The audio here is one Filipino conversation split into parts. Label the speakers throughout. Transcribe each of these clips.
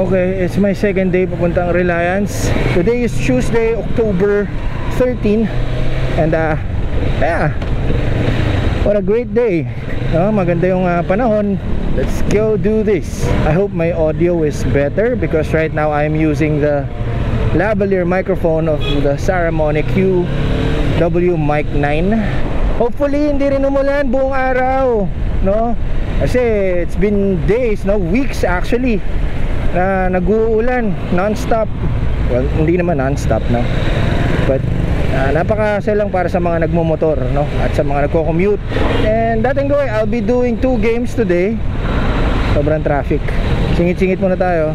Speaker 1: Okay, it's my second day papuntang Reliance. Today is Tuesday, October 13. And yeah, what a great day. Maganda yung panahon. Let's go do this. I hope my audio is better because right now I'm using the lavalier microphone of the Saramonic UW Mic 9. Hopefully hindi rin umulan buong araw, no? Kasi it's been days, no, weeks actually, na nag-uulan non-stop. Well, hindi naman non-stop, no, but napakasalang para sa mga nagmumotor, no, at sa mga nagko-commute. And that and going, I'll be doing 2 games today. Sobrang traffic. Singit-singit muna tayo.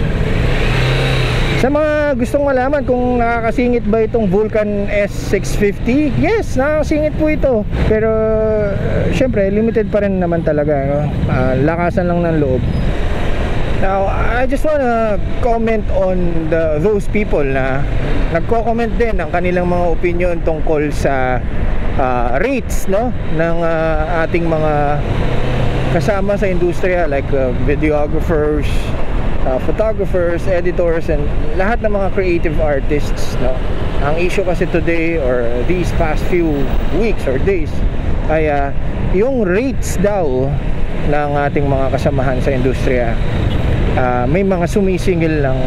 Speaker 1: Sa mga gustong malaman kung nakakasingit ba itong Vulcan S650, yes, nakakasingit po ito. Pero syempre limited pa rin naman talaga, no? Lakasan lang ng loob. Now, I just wanna comment on those people na nagko-comment din ng kanilang mga opinion tungkol sa rates, no, ng ating mga kasama sa industriya like videographers, photographers, editors, and lahat ng mga creative artists, no. Ang issue kasi today or these past few weeks or days ay yung rates daw ng ating mga kasamahan sa industriya. May mga sumisingil ng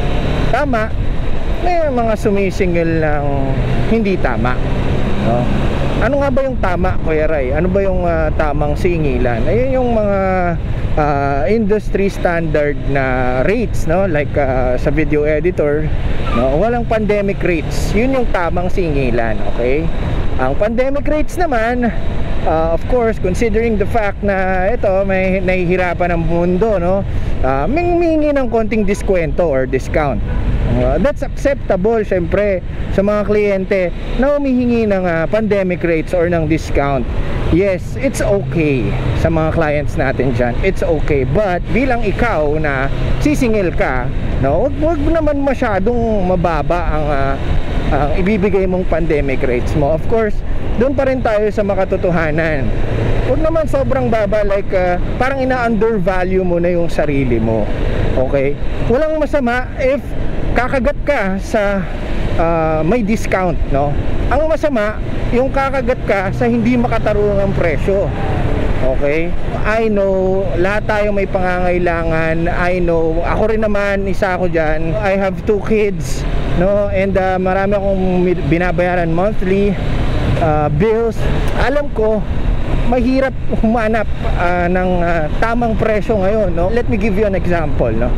Speaker 1: tama, may mga sumisingil ng hindi tama, no? Ano nga ba yung tama, Kuya Ray? Ano ba yung tamang singilan? Ayun yung mga industry standard na rates, no? Like sa video editor, no? Walang pandemic rates. Yun yung tamang singilan, okay? Ang pandemic rates naman, of course, considering the fact na ito may nahihirapan ang mundo, no, mingi ng konting diskwento or discount. That's acceptable syempre sa mga kliyente na humihingi ng pandemic rates or ng discount. Yes, it's okay sa mga clients natin dyan. It's okay. But bilang ikaw na sisingil ka, no, wag naman masyadong mababa ang ibibigay mong pandemic rates mo. Of course, doon pa rin tayo sa makatotohanan. Huwag naman sobrang baba, like parang ina-undervalue mo na yung sarili mo. Okay? Walang masama if kakagat ka sa may discount, no? Ang masama, yung kakagat ka sa hindi makatarungang presyo. Okay? I know, lahat tayo may pangangailangan. I know, ako rin naman, isa ako dyan. I have 2 kids, no? And marami akong binabayaran monthly bills. Alam ko mahirap humanap ng tamang presyo ngayon, no? Let me give you an example, no?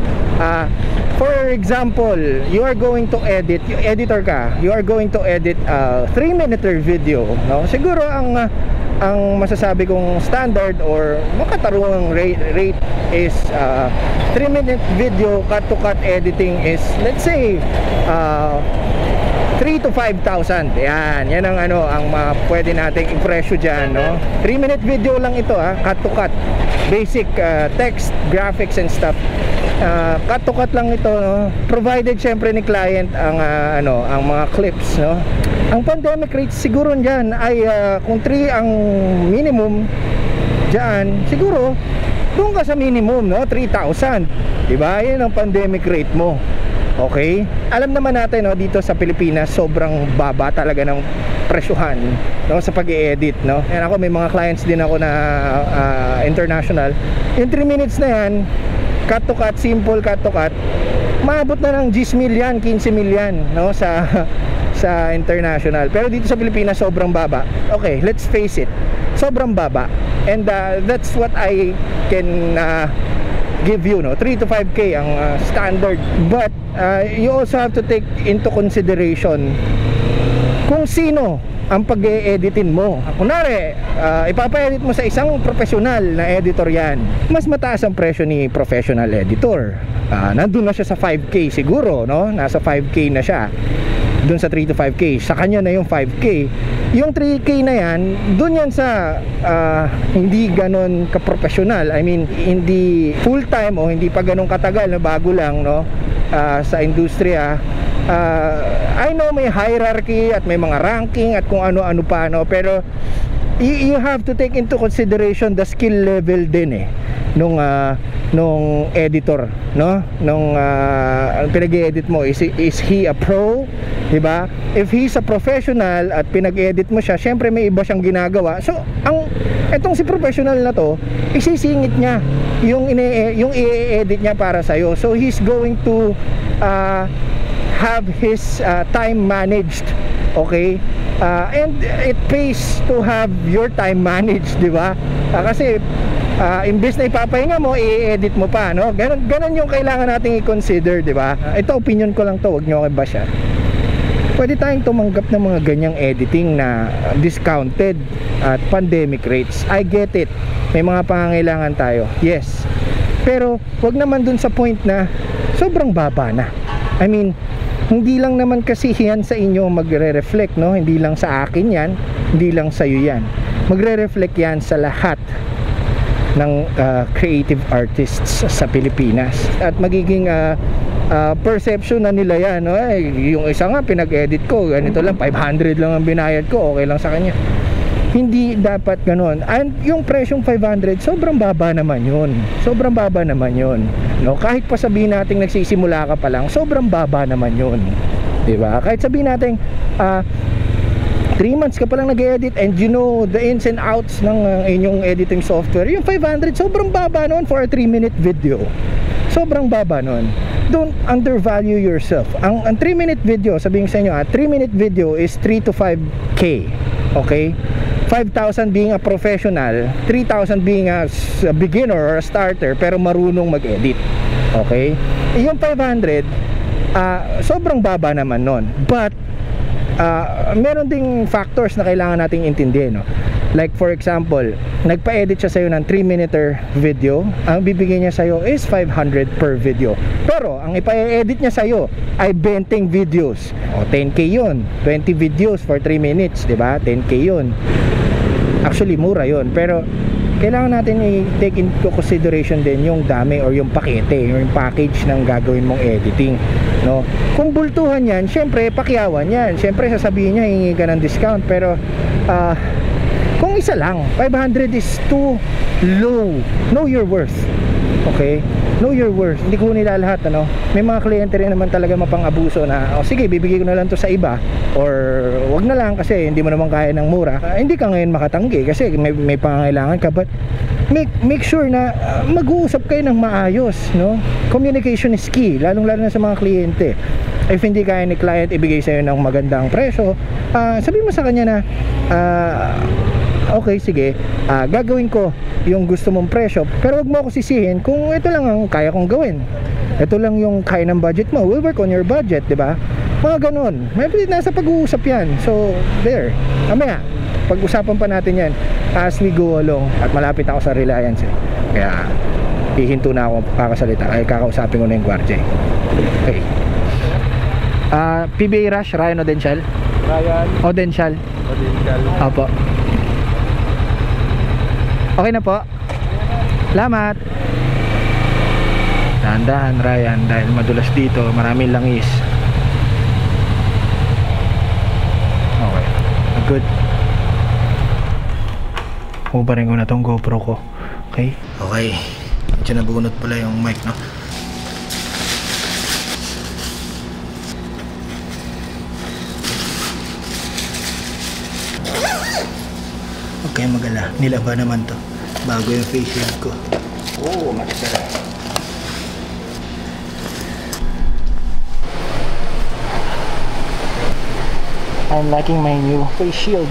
Speaker 1: For example, you are going to edit, editor ka, you are going to edit 3-minute video, no? Siguro ang masasabi kong standard or makatarungang rate is 3-minute video cut-to-cut editing is, let's say, 3,000 to 5,000. Yan ang ang pwede nating impresyo dyan, no? 3-minute video lang ito, cut to cut, basic text, graphics and stuff. Cut to cut lang ito, no? Provided syempre ni client ang ang mga clips, no? Ang pandemic rates siguro dyan ay kung 3 ang minimum dyan, siguro doon ka sa minimum, no? 3,000, diba? Yan ang pandemic rate mo. Okay? Alam naman natin, no, dito sa Pilipinas sobrang baba talaga ng presyuhan, no, sa pag-i-edit, no. And ako may mga clients din ako na international. Yung 3 minutes na yan, cut to cut, simple cut to cut, maabot na ng 10 million, 15 million, no, sa international. Pero dito sa Pilipinas sobrang baba. Okay, let's face it, sobrang baba. And that's what I can give you, no, 3 to 5K ang standard. But you also have to take into consideration kung sino ang pag-e-editin mo. Kunwari, ipapa-edit mo sa isang professional na editor yan, mas mataas ang presyo ni professional editor. Nandun na siya sa 5K siguro, no? Nasa 5K na siya dun sa 3 to 5K. Sa kanya na yung 5K. Yung 3K na yan, dun yan sa hindi ganon ka-professional. I mean, hindi full-time o hindi pa ganon katagal na bago lang, no, sa industriya. I know may hierarchy at may mga ranking at kung ano-ano pa, no, pero you have to take into consideration the skill level din, nung editor, no? Nung pinag-edit mo, is he a pro, 'di ba? If he's a professional at pinag-edit mo siya, syempre may iba siyang ginagawa. So etong si professional na to, isisingit niya yung i-edit niya para sa iyo. So he's going to have his time managed, okay? And it pays to have your time managed, di ba? Kasi imbes na ipapahinga mo, i-edit mo pa, no? Ganon yung kailangan nating i-consider, di ba? Ito opinion ko lang to, wag niyo ako i-bash. Pwede tayong tumanggap ng mga ganyang editing na discounted at pandemic rates. I get it, may mga pangangailangan tayo, yes. Pero wag naman dun sa point na sobrang baba na. I mean, hindi lang naman kasi yan sa inyo magre-reflect, no? Hindi lang sa akin yan, hindi lang sa iyo yan. Magre-reflect yan sa lahat ng creative artists sa Pilipinas. At magiging perception na nila yan, no? Yung isa nga pinag-edit ko, ganito lang, 500 lang ang binayad ko, okay lang sa kanya. Hindi dapat ganoon. And yung presyong 500, sobrang baba naman yun. Sobrang baba naman yun, no? Kahit pa sabihin natin nagsisimula ka pa lang, sobrang baba naman yun, diba? Kahit sabihin natin 3 months ka pa lang nag-edit and you know the ins and outs ng inyong editing software, yung 500 sobrang baba noon for a 3-minute video. Sobrang baba noon. Don't undervalue yourself. Ang 3-minute video, sabihin sa inyo, 3-minute video is 3 to 5K, okay? 5,000 being a professional, 3,000 being a beginner or a starter pero marunong mag-edit, okay? Yung 500 sobrang baba naman nun. But meron ding factors na kailangan nating intindihin, no? Like for example, nagpa-edit siya sa'yo ng 3-minute video, ang bibigyan niya sa'yo is 500 per video. Pero ang ipa-edit niya sa'yo ay 20 videos, o 10K yun. 20 videos for 3 minutes, diba? 10K yun. Actually mura yun, pero kailangan natin i-take into consideration din yung dami or yung pakete, yung package ng gagawin mong editing, no? Kung bultuhan yan, syempre pakyawan yan, syempre sasabihin niya hingi ka ng discount. Pero kung isa lang, 500 is too low. Know your worth, okay? Know your worth. Hindi ko nila lahat, ano? May mga kliyente rin naman talaga mapang-abuso na sige, bibigay ko na lang to sa iba, or wag na lang kasi hindi mo naman kaya ng mura. Hindi ka ngayon makatanggi kasi may pangangailangan ka, but make sure na mag-uusap kayo ng maayos, no? Communication is key, lalong-lalo na sa mga kliyente. If hindi kaya ni client ibigay sa'yo ng magandang presyo, sabihin mo sa kanya na okay, sige, gagawin ko yung gusto mong presyo, pero wag mo ako sisihin kung ito lang ang kaya kong gawin, ito lang yung kaya ng budget mo. We'll work on your budget, diba? Mga ganun, may nasa pag-uusap yan. So there, mamaya pag-usapan pa natin yan as we go along. At malapit ako sa Reliance, kaya hihinto na ako kakasalita, ay kakausapin ko na yung gwardiya. Okay. PBA Rush, Ryan Odensyal. Odensyal. Opo. Okay na po. Salamat. Dahan-dahan Ryan, dahil madulas dito, maraming langis. Okay, good. Kumparin ko na tong GoPro ko. Okay. Okay, medyo nabunot pala yung mic, no? Okay, magala. Nilaba naman to bago yung face shield ko. Oh, much better. I'm liking my new face shield.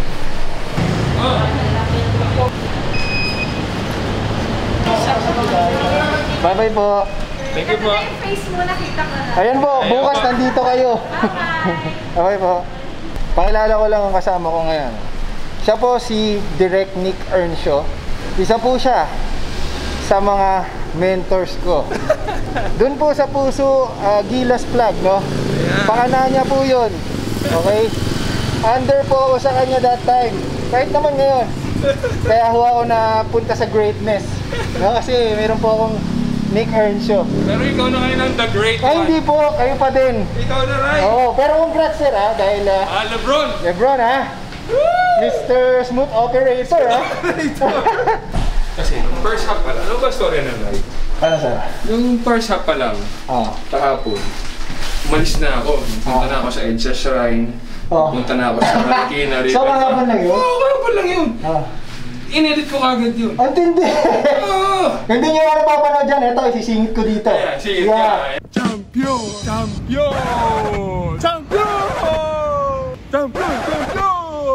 Speaker 1: Bye bye po.
Speaker 2: Thank you po. Yung face mo nakita ko na.
Speaker 1: Ayan po, bukas nandito kayo. Okay po. Pakilala ko lang ang kasama ko ngayon. Siya po si Direct Nick Earnshaw. Isa po siya sa mga mentors ko. Doon po sa Puso, Gilas Plug, no? Pakana niya po yun. Okay? Under po ako sa kanya that time. Kahit naman ngayon. Kaya ho ako na punta sa greatness. No? Kasi meron po akong Nick Earnshaw.
Speaker 3: Pero ikaw na ngayon ang the great
Speaker 1: Ay,
Speaker 3: one.
Speaker 1: hindi po. Kayo pa din.
Speaker 3: Ikaw na right.
Speaker 1: Oo, pero congrats sir ha. Dahil
Speaker 3: Lebron.
Speaker 1: Lebron ha. Mr. Smooth Operator ha.
Speaker 3: Kasi first half pa lang. Ano ba story ng live?
Speaker 1: Ano sir?
Speaker 3: Yung first half pa lang, kahapon, umalis na ako. Punta na ako sa EDSA Shrine. Punta na ako sa Marikina.
Speaker 1: So, kahapon lang yun?
Speaker 3: Oo, kahapon lang yun. In-edit ko kagad yun.
Speaker 1: Ang tindi! Hindi nyo ano papanood dyan. Ito, isisingit ko dito.
Speaker 3: Yeah, singit ka. Champion! Champion! Champion! Champion! Champion!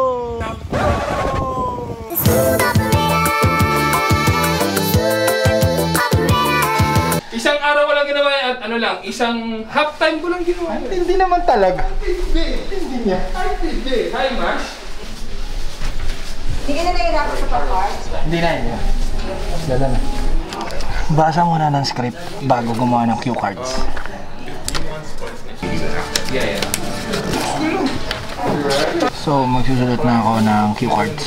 Speaker 3: Isang araw ko lang ginawa at ano lang, isang half time ko lang ginawa.
Speaker 1: Hindi naman talaga.
Speaker 3: Hindi niya. Hi, Mash.
Speaker 2: Hindi ka na nahihirapan sa pop-art?
Speaker 1: Hindi na yun. Dala na. Basa muna ng script bago gumawa ng cue cards.
Speaker 3: Yeah.
Speaker 1: So, magsusulat na ako ng cue cards.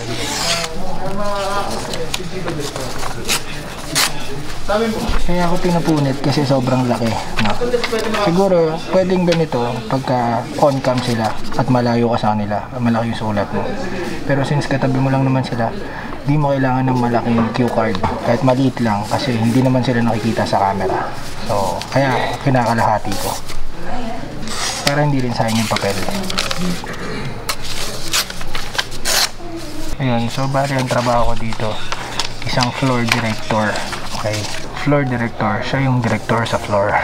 Speaker 1: Kaya ako pinapunit kasi sobrang laki. No? Siguro, pwedeng ganito pagka on-cam sila at malayo ka sa kanila, malaki yung sulat mo. Pero since katabi mo lang naman sila, di mo kailangan ng malaking cue card. Kahit maliit lang kasi hindi naman sila nakikita sa camera. So, kaya kinakalahati ko. Para hindi rin sayang yung papel. Ayun, so bali ang trabaho ko dito, isang floor director. Okay, floor director, siya yung director sa floor.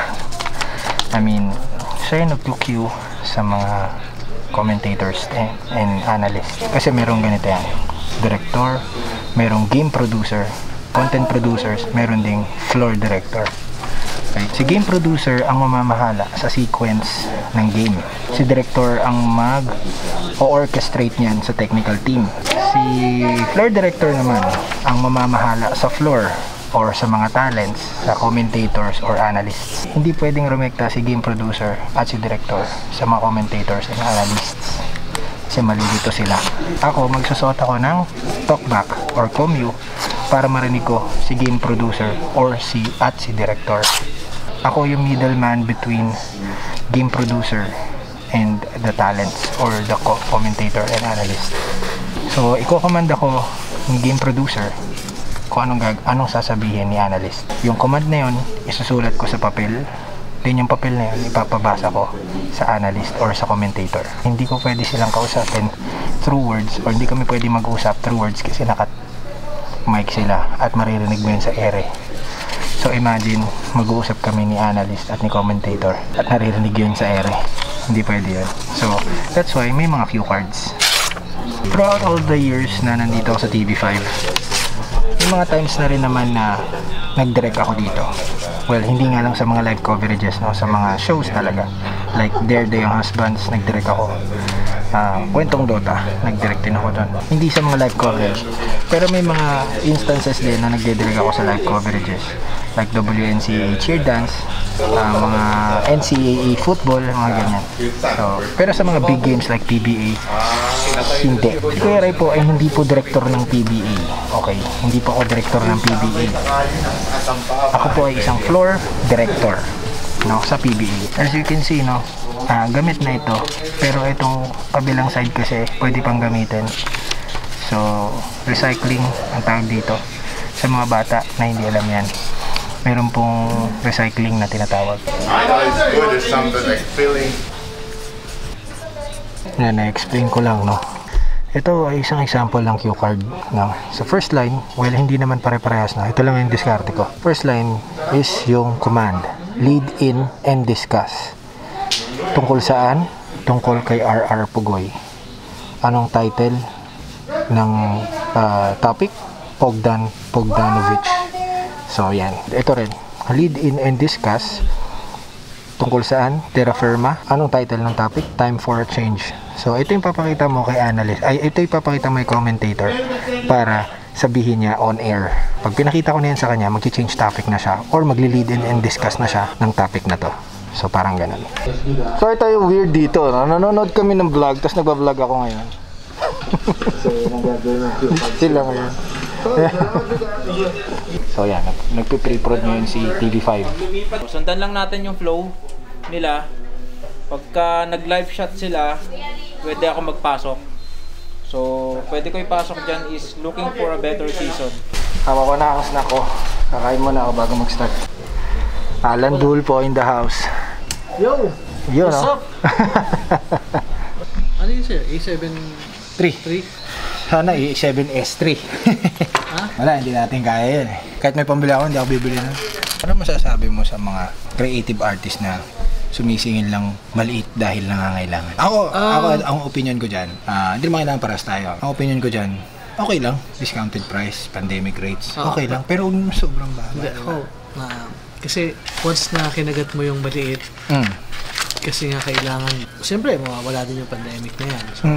Speaker 1: I mean, siya yung nag-cue sa mga commentators and analysts. Kasi merong ganito yan, director, merong game producer, content producers, meron ding floor director. Okay. Si game producer ang mamamahala sa sequence ng game. Si director ang mag-orchestrate niyan sa technical team. Si floor director naman ang mamamahala sa floor or sa mga talents, sa commentators or analysts. Hindi pwedeng rumekta si game producer at si director sa mga commentators and analysts kasi malilito sila. Ako, magsusot ako ng talkback or commute para marinig ko si game producer or si director. Ako yung middleman between game producer and the talents or the commentator and analyst. So, iko-command ako ng game producer kung anong sasabihin ni analyst. Yung command na yun, isusulat ko sa papel. Then yung papel na yun, ipapabasa ko sa analyst or sa commentator. Hindi ko pwede silang kausapin through words or hindi kami pwede mag-usap through words kasi naka-mic sila at maririnig mo yun sa ere. So imagine, mag-uusap kami ni analyst at ni commentator at naririnig yun sa ere. Hindi pwede yun. So that's why may mga cue cards. Throughout all the years na nandito ako sa TV5, may mga times na rin naman na nag-direct ako dito. Well, hindi nga lang sa mga live coverages, no? Sa mga shows talaga. Like Dare the Young Husbands, nag-direct ako. Kwentong Dota, nag-direct din ako doon. Hindi sa mga live coverage. Pero may mga instances din na nagde-direct ako sa live coverages. Like WNCAA cheer dance, mga NCAA football, mga ganyan. So, pero sa mga big games like PBA, hindi. Si Kuya Ray po ay hindi po director ng PBA. Okay, hindi po ako director ng PBA. Ako po ay isang floor director, no, sa PBA. As you can see, no, gamit na ito. Pero itong kabilang side kasi pwede pang gamitin. So, recycling ang tawag dito sa mga bata na hindi alam yan. Meron pong recycling na tinatawag. Yan, na-explain ko lang, no. Ito ay isang example ng cue card, no. Sa first line, well, hindi naman pare-parehas na. Ito lang yung diskarte ko. First line is yung command, lead in and discuss. Tungkol saan? Tungkol kay RR Pugoy. Anong title ng topic? Bogdanovic. So yan, ito rin, lead in and discuss. Tungkol saan? Terra firma. Anong title ng topic? Time for a change. So ito yung papakita mo kay analyst, ito yung papakita mo kay commentator para sabihin niya on air. Pag pinakita ko na yan sa kanya, mag-change topic na siya or magli-lead in and discuss na siya ng topic na to. So parang ganun. So ito yung weird dito, no? Nanonood kami ng vlog, tapos nagbablog ako ngayon. Sila ngayon. So yan, nagpe-pre-prod ngayon si TV5.
Speaker 4: Sundan lang natin yung flow nila. Pagka nag-live shot sila, pwede ako magpasok. So, pwede ko ipasok dyan is looking for a better season.
Speaker 1: Hawa ko na ang snack ko. Kakain muna ako bago mag-start. Alan Dulpo in the house.
Speaker 5: Yo!
Speaker 1: Yun,
Speaker 5: What's
Speaker 1: no?
Speaker 5: up? Ano yun sir? A7
Speaker 1: 3. Sana E7S3. Wala, hindi natin kaya yun eh. Kahit may pambili ako, hindi ako bibili na. Ano masasabi mo sa mga creative artist na sumisingil lang maliit dahil nangangailangan? Ako, ang opinion ko dyan, hindi naman kailangan paras tayo. Ang opinion ko dyan, okay lang. Discounted price, pandemic rates, okay lang. Pero sobrang baba.
Speaker 5: Hindi, ako. Kasi once na kinagat mo yung maliit, kasi nga kailangan, siyempre mawawala din yung pandemic na yan. So,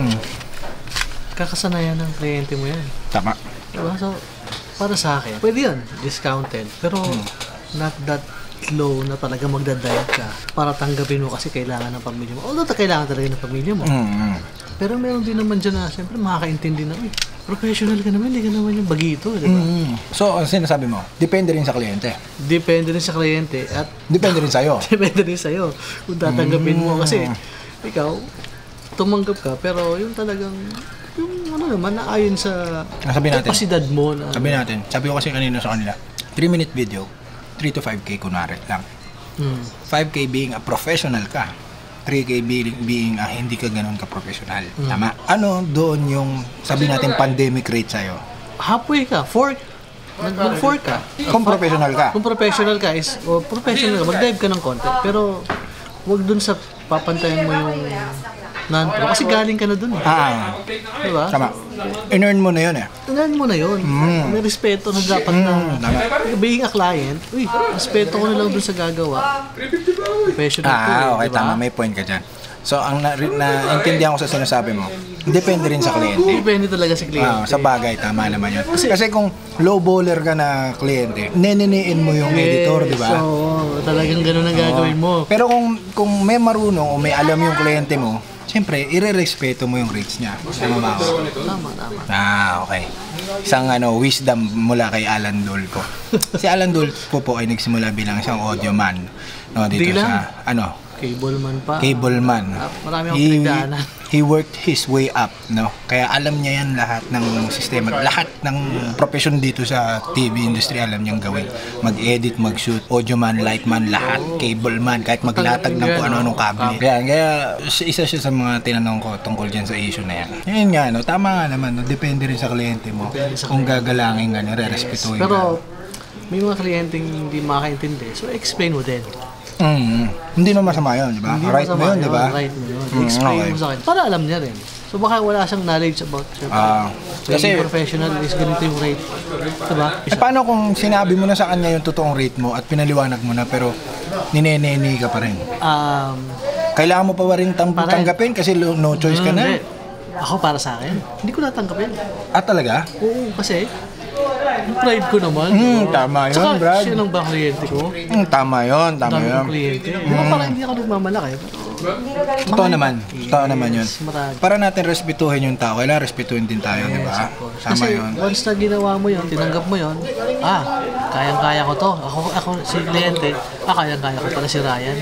Speaker 5: kakasanayan ng kliyente mo yan.
Speaker 1: Tama.
Speaker 5: Diba? So, para sa akin, pwede yun, discounted. Pero, not that low na talaga magdadive ka para tanggapin mo kasi kailangan ng pamilya mo. Although, kailangan talaga ng pamilya mo. Pero meron din naman dyan na, siyempre, makakaintindi na, professional ka naman, hindi ka naman yung bagito, di ba?
Speaker 1: So, ang sinasabi mo, depende rin sa kliyente.
Speaker 5: Depende rin sa kliyente at
Speaker 1: Depende rin sa'yo.
Speaker 5: depende rin sa'yo kung tatanggapin mo. Kasi, ikaw, tumanggap ka, pero yung talagang, yung ano naman, naayon sa
Speaker 1: Sabi natin.
Speaker 5: kapasidad mo. Na,
Speaker 1: Sabi ko kasi kanina sa kanila, 3-minute video, 3 to 5K kunwari lang. 5K being a professional ka. 3K being hindi ka ganun ka-professional. Tama? Ano doon yung, sabi natin, pandemic rate sa'yo?
Speaker 5: halfway ka, mag-4 ka.
Speaker 1: Kung professional ka.
Speaker 5: Kung professional ka, professional ka, mag-dive ka ng content. Pero, wag dun sa papantayan mo yung non-pro. Kasi galing ka na dun. Diba?
Speaker 1: Tama. In-earn mo na yun eh.
Speaker 5: Tingnan mo na yun. May respeto na dapat na. Being a client, respeto ko na lang dun sa gagawa. Professional ko.
Speaker 1: Okay,
Speaker 5: diba?
Speaker 1: tama. May point ka dyan. So, ang naintindihan ko sa sinasabi mo, depende rin sa kliyente.
Speaker 5: Depende talaga sa kliyente.
Speaker 1: Sa bagay, tama naman yun. Kasi kung low bowler ka na kliyente, neneniin mo yung editor, di ba?
Speaker 5: So, talagang ganun ang gagawin mo.
Speaker 1: Pero kung may marunong o may alam yung kliyente mo, siyempre, ire-respeto mo yung rates niya. Tama ba ako?
Speaker 5: Tama.
Speaker 1: Okay. Isang wisdom mula kay Alan Dulpo. Si Alan Dulpo po ay nagsimula bilang isang audio man. No, dito sa,
Speaker 5: Cableman pa.
Speaker 1: Cableman.
Speaker 5: Marami akong pinagdaanan.
Speaker 1: He worked his way up, no? Kaya alam niya yan lahat ng sistema. Lahat ng profession dito sa TV industry alam niyang gawin. Mag-edit, mag-shoot, audio man, light man, lahat. Cableman, kahit maglatag ng kung ano-anong kable. Kaya isa siya sa mga tinanong ko tungkol dyan sa issue na yan. Yun nga, no? Tama nga naman, no? Depende rin sa kliyente mo. Kung gagalangin nga, re-respetuhin ka.
Speaker 5: Pero, may mga kliyenteng hindi makakaintindi. So, explain mo din.
Speaker 1: Hindi naman masama yun, di ba? Right mo yun, di ba?
Speaker 5: Right mo yun. Explain mo sa akin. Para alam niya rin. So baka wala siyang knowledge about kasi professional is ganito yung rate. Diba?
Speaker 1: Paano kung sinabi mo na sa kanya yung totoong rate mo at pinaliwanag mo na pero nineneni ka pa rin? Kailangan mo pa rin tanggapin kasi no choice ka na?
Speaker 5: Hindi. Ako para sa akin, hindi ko natanggapin.
Speaker 1: Talaga?
Speaker 5: Oo, kasi yung pride ko naman.
Speaker 1: Tama yun,
Speaker 5: Tsaka,
Speaker 1: Brad.
Speaker 5: siya lang ba kliyente ko?
Speaker 1: Tama yun.
Speaker 5: Dami kong kliyente. Parang hindi ako nagmamalaki.
Speaker 1: Totoo naman yun.
Speaker 5: Marami.
Speaker 1: Para natin respetuhin yung tao, kailangan respetuhin din tayo, di ba? Tama
Speaker 5: Kasi
Speaker 1: yun.
Speaker 5: once na ginawa mo yun, tinanggap mo yun, kayang-kaya ko to. Ako si kliyente, kayang-kaya ko pala si Ryan.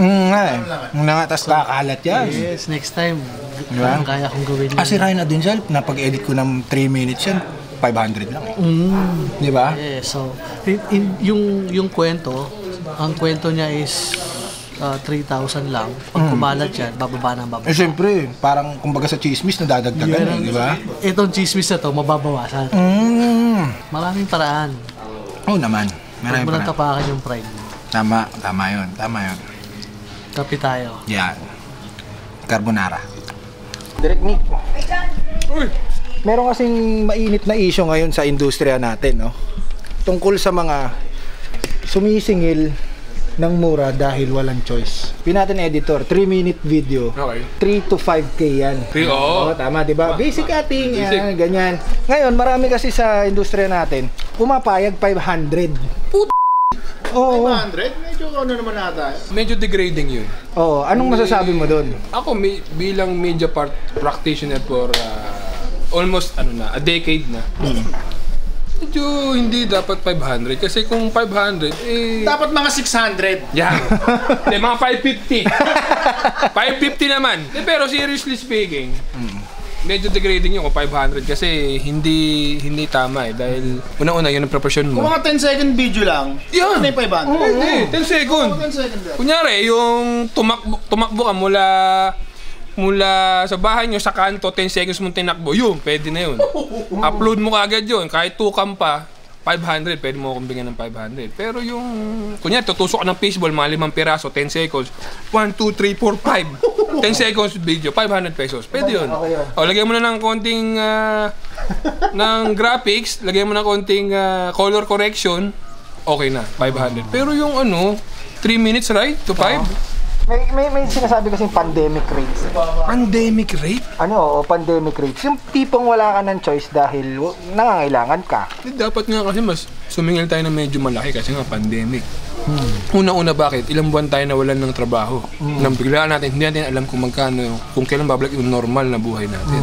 Speaker 1: Tapos kakalat yan.
Speaker 5: Yes, next time,
Speaker 1: Diba?
Speaker 5: kaya kong gawin yun.
Speaker 1: Si Ryan Adinsal, napag-edit ko ng 3 minutes yan, 500 lang eh. Di ba?
Speaker 5: Yes, so, yung kwento, ang kwento niya is 3,000 lang. Pag kumalat yan, bababa na bababa.
Speaker 1: Siyempre, parang kumbaga sa chismis, nadadagdagan di ba?
Speaker 5: Itong chismis na to, mababawasan. Maraming paraan.
Speaker 1: Oo naman.
Speaker 5: Huwag mo nang tapakan yung pride mo.
Speaker 1: Tama yun.
Speaker 5: Kapi tayo.
Speaker 1: Yan. Carbonara. Direct Nick. Meron kasing mainit na issue ngayon sa industriya natin, no? Tungkol sa mga sumisingil ng mura dahil walang choice. Pinatin editor, 3-minute video.
Speaker 3: Okay.
Speaker 1: 3 to 5K yan.
Speaker 3: Oo.
Speaker 1: Tama, di ba? Basic cutting, yan, ganyan. Ngayon, marami kasi sa industriya natin, pumapayag 500. Oo.
Speaker 6: 500? Medyo ano naman ata.
Speaker 3: Medyo degrading yun.
Speaker 1: Oo, anong masasabi mo doon?
Speaker 3: Ako bilang media practitioner for almost a decade na. Medyo hindi dapat 500 kasi kung 500
Speaker 6: Dapat mga 600.
Speaker 3: yan. Hindi, mga 550. 550 naman. Pero seriously speaking, medyo degrading yun kung 500 kasi hindi tama eh. Dahil unang-una yun ang proportion
Speaker 6: Kung
Speaker 3: mo.
Speaker 6: mga 10-second video lang,
Speaker 3: Yan!
Speaker 6: ano yung 500?
Speaker 3: Hindi, 10 seconds.
Speaker 6: 10 second lang.
Speaker 3: Kunyari, yung tumakbo ka mula sa bahay nyo sa kanto, 10 seconds mong tinakbo, yun, pwede na yun. Upload mo kagad yun, kahit 2 cam pa, 500, pwede mo akong bigyan ng 500. Pero yung, kunyari, tutusok ka ng fishball, mga 5 piraso, 10 seconds, 1, 2, 3, 4, 5, 10 seconds video, 500 pesos, pwede yun. O, lagyan mo na ng konting, ng graphics, lagyan mo na konting color correction, okay na, 500. Pero yung 3 minutes, right, to 5?
Speaker 1: May sinasabi kasing pandemic rates.
Speaker 3: Pandemic rate?
Speaker 1: Pandemic rates. Yung tipong wala ka ng choice dahil nangangailangan ka.
Speaker 3: Dapat nga kasi mas sumingil tayo na medyo malaki kasi nga pandemic. Una-una bakit? Ilang buwan tayo nawalan ng trabaho. Nang biglaan natin, hindi natin alam kung magkano, kung kailan babalik yung normal na buhay natin.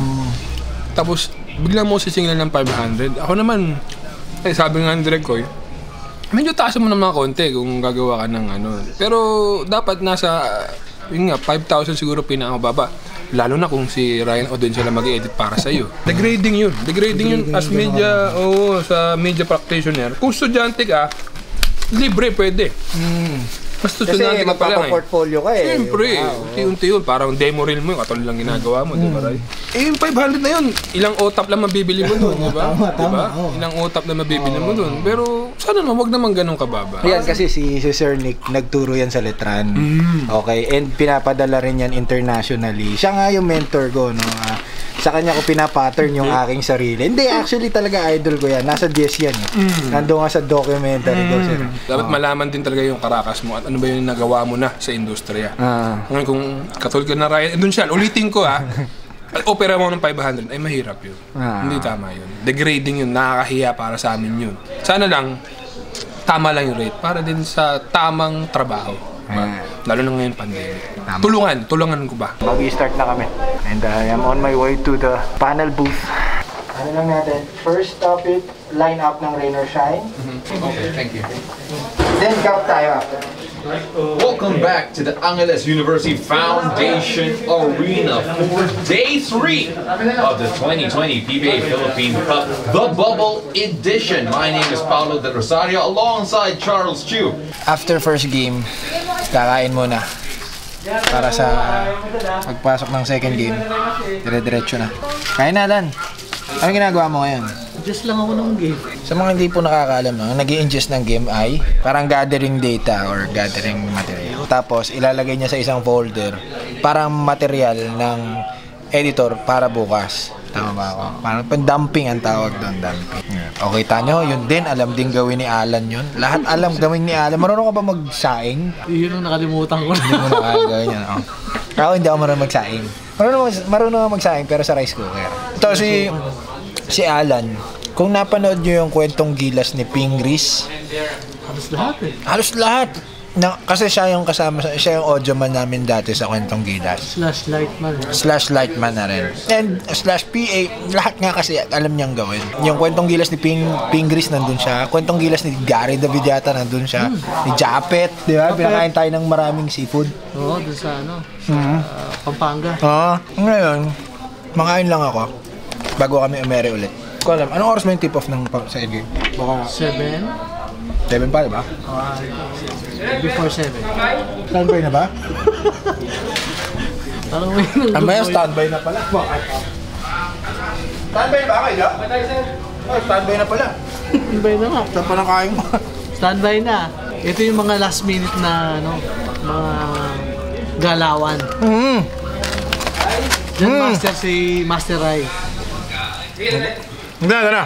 Speaker 3: Tapos, bigla mo sisingil ng 500. Ako naman, sabi nga ng direct ko, medyo taas mo ng mga konti kung gagawa ka ng Pero dapat nasa, yun nga, 5,000 siguro pinakamababa. Lalo na kung si Ryan o din sila mag-edit para sa'yo. Degrading yun. Degrading yun as media, sa media practitioner. Kung estudyante ka, libre pwede. Basta
Speaker 1: Kasi magpapaportfolio ka eh.
Speaker 3: Siyempre, unti-unti yun. Parang demo reel mo, katulad lang ginagawa mo, di ba, Ray? Yung 500 na yun, ilang OTAP lang mabibili mo doon, di ba? Tama. Ilang OTAP lang mabibili mo doon. Pero sana naman, wag naman ganun kababa.
Speaker 1: Yan kasi si Sir Nick, nagturo yan sa Letran. Okay, and pinapadala rin yan internationally. Siya nga yung mentor ko, no? Sa kanya ko pinapattern yung aking sarili. Hindi, actually talaga idol ko yan. Nasa DS yan. Nandun nga sa documentary ko, sir.
Speaker 3: Dapat malaman din talaga yung karakas mo at ano ba yung nagawa mo na sa industriya. Ngayon kung katulad ka na Ryan, doon siya, ulitin ko opera mo ng 500, ay mahirap yun. Hindi tama yun. Degrading yun, nakakahiya para sa amin yun. Sana lang, tama lang yung rate para din sa tamang trabaho. Lalo na ngayon pandemic. Tulungan ko ba?
Speaker 1: Mag-i-start na kami. And I am on my way to the panel booth. Ano lang natin? First topic, line up ng Rain or Shine.
Speaker 7: Okay, thank you.
Speaker 1: Then cup tayo after.
Speaker 7: Welcome back to the Angeles University Foundation Arena for Day 3 of the 2020 PBA Philippine Cup, the Bubble Edition. My name is Paulo Del Rosario alongside Charles Chu.
Speaker 1: After first game, kakain muna. Para sa pagpasok ng second game, dire-diretso na. Kain na, Dan. Anong ginagawa mo ngayon?
Speaker 5: Just lang ako ng game.
Speaker 1: Sa mga hindi po nakakaalam, ang nag-i-ingest ng game ay parang gathering data or gathering material. Tapos ilalagay niya sa isang folder parang material ng editor para bukas. Tama ba ako? Parang dumping ang tawag doon, dumping. Okay, tanyo, yun din, alam din gawin ni Alan yun. Lahat alam gawin ni Alan. Marunong ka ba magsaing?
Speaker 5: Yun ang nakalimutan ko.
Speaker 1: Hindi mo nakagawin yan. Ako hindi ako marunong magsaing. Marunong ako magsaing pero sa rice cooker. Ito si Alan, kung napanood nyo yung kwentong gilas ni Pingris,
Speaker 5: Halos lahat eh.
Speaker 1: halos lahat. Kasi siya yung kasama, siya yung audio man namin dati sa kwentong gilas.
Speaker 5: Slash lightman
Speaker 1: na rin. And slash PA, lahat nga kasi alam niyang gawin. Yung kwentong gilas ni Pingris nandun siya. Kwentong gilas ni Gary David yata nandun siya. Ni Japet, di ba? Pinakain tayo ng maraming seafood.
Speaker 5: Oo, dun sa Pampanga.
Speaker 1: Ngayon, makain lang ako bago kami umere ulit. Ko alam, anong oras mo yung tip-off ng sa game? Baka
Speaker 5: 7?
Speaker 1: 7 pa, di ba?
Speaker 5: Before 7.
Speaker 1: Standby na ba?
Speaker 5: Parang may
Speaker 1: Amaya, standby na pala. Standby ba kayo? Standby na pala.
Speaker 5: Standby na nga.
Speaker 1: Saan pa nang kain mo?
Speaker 5: Standby na. Ito yung mga last minute na mga galawan. Diyan master si Master Rai.
Speaker 1: Gana.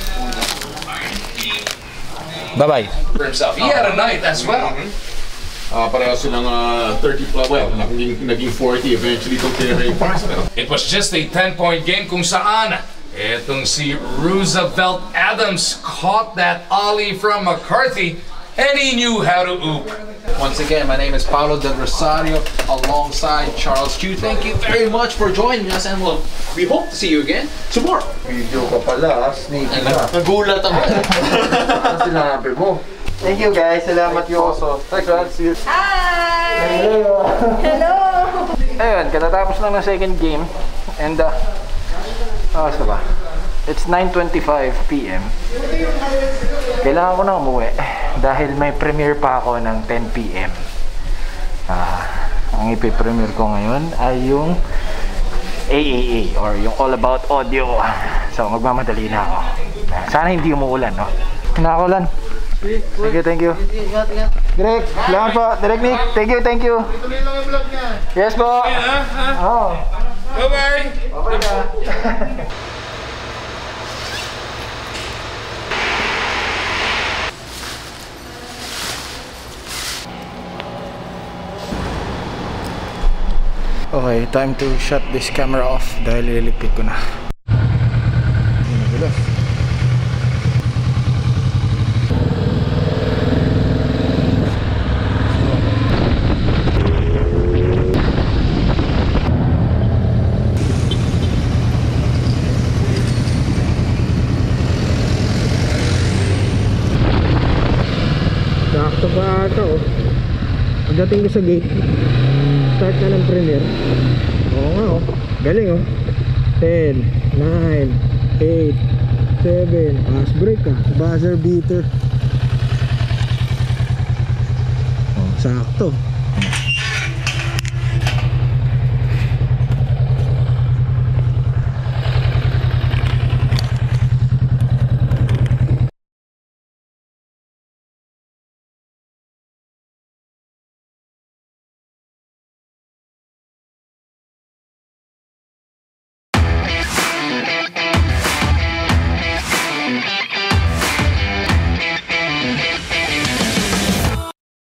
Speaker 1: Bye-bye.
Speaker 7: For himself, he had a night as well. Pareho silang 30 plus, well, naging 40 eventually itong tinira yung prize.
Speaker 8: It was just a 10-point game kung saan itong si Roosevelt Adams caught that ollie from McCarthy and he knew how to oop.
Speaker 7: Once again, my name is Paulo Del Rosario alongside Charles Chu. Thank you very much for joining us and we hope to see you again tomorrow.
Speaker 1: Video ka pala, sneaky ka.
Speaker 7: Nagulat ako.
Speaker 1: Ano sinabi mo? Thank you guys, salamat you also. Thanks, Rod. See you.
Speaker 2: Hi!
Speaker 1: Hello!
Speaker 2: Hello!
Speaker 1: Ayun, katatapos lang ng second game and Basta ba? It's 9:25 PM. Kailangan ko na umuwi dahil may premiere pa ako ng 10 PM. Ang ipipremiere ko ngayon ay yung AAA or yung All About Audio. So magmamadali na ako. Sana hindi umuulan, no? Nakaulan. Thank you. Direk, salamat po. Direk Nick, thank you.
Speaker 6: Tuloy lang yung vlog niya.
Speaker 1: Yes po. Oh.
Speaker 3: Bye-bye!
Speaker 1: Okay na. Okay, time to shut this camera off dahil ililipit ko na. Sakto pa ata, oh. Pagdating ko sa gate, start na ng premiere. Oo nga, oh. Galing, oh. 10, 9, 8, 7. Fast break, ah. Buzzer beater. Oh, sakto.